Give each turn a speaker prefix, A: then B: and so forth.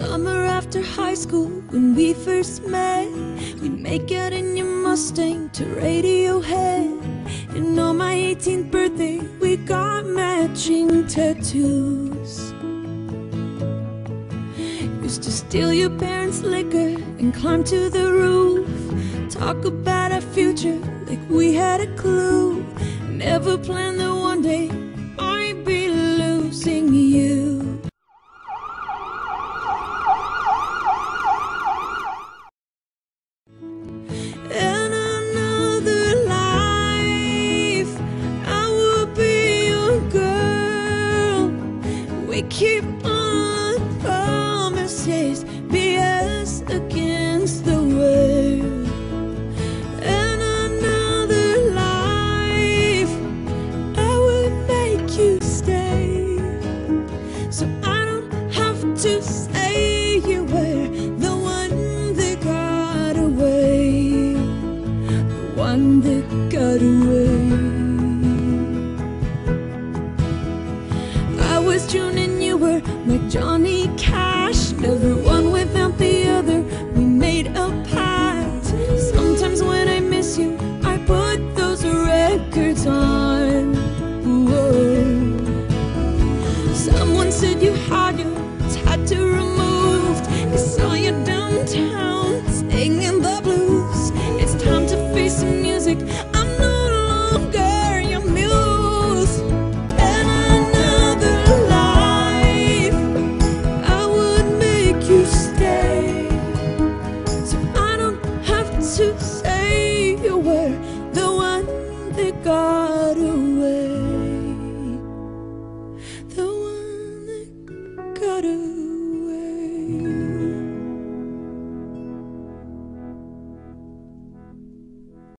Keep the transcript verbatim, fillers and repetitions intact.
A: Summer after high school, when we first met, we'd make out in your Mustang to Radiohead. And on my eighteenth birthday, we got matching tattoos. Used to steal your parents' liquor and climb to the roof, talk about our future like we had a clue. Never planned that one day I'd be losing you. In another life, I will be your girl. We keep on promises, be us against the world. In another life, I would make you stay, so I don't have to say you were the one that got away, the one that got away. I was June and you were my Johnny Cash, never one without the other, we made a pact. Sometimes when I miss you, I put those records on. Whoa. Someone said you had your tattoo removed, I saw you downtown singing the blues. It's time to face the music, I'm no longer your muse. In another life, I would make you stay, so I don't have to say you were the one that got away, the one that got away.